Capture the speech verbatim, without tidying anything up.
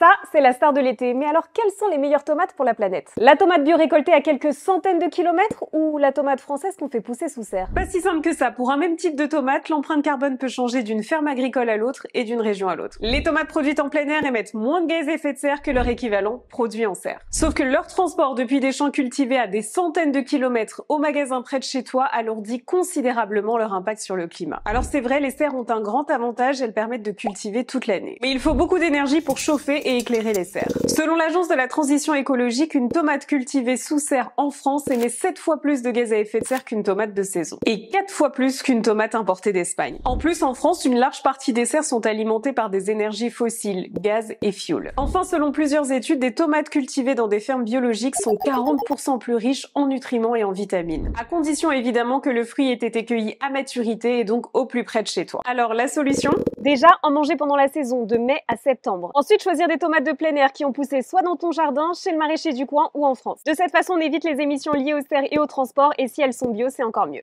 Ça, c'est la star de l'été. Mais alors, quelles sont les meilleures tomates pour la planète? La tomate bio récoltée à quelques centaines de kilomètres ou la tomate française qu'on fait pousser sous serre? Pas si simple que ça. Pour un même type de tomate, l'empreinte carbone peut changer d'une ferme agricole à l'autre et d'une région à l'autre. Les tomates produites en plein air émettent moins de gaz à effet de serre que leur équivalent produit en serre. Sauf que leur transport depuis des champs cultivés à des centaines de kilomètres au magasin près de chez toi alourdit considérablement leur impact sur le climat. Alors c'est vrai, les serres ont un grand avantage, elles permettent de cultiver toute l'année. Mais il faut beaucoup d'énergie pour chauffer et éclairer les serres. Selon l'Agence de la transition écologique, une tomate cultivée sous serre en France émet sept fois plus de gaz à effet de serre qu'une tomate de saison. Et quatre fois plus qu'une tomate importée d'Espagne. En plus, en France, une large partie des serres sont alimentées par des énergies fossiles, gaz et fioul. Enfin, selon plusieurs études, des tomates cultivées dans des fermes biologiques sont quarante pour cent plus riches en nutriments et en vitamines. À condition évidemment que le fruit ait été cueilli à maturité et donc au plus près de chez toi. Alors la solution? Déjà, en manger pendant la saison, de mai à septembre. Ensuite, choisir des tomates de plein air qui ont poussé soit dans ton jardin, chez le maraîcher du coin ou en France. De cette façon, on évite les émissions liées aux serres et au transport et si elles sont bio, c'est encore mieux.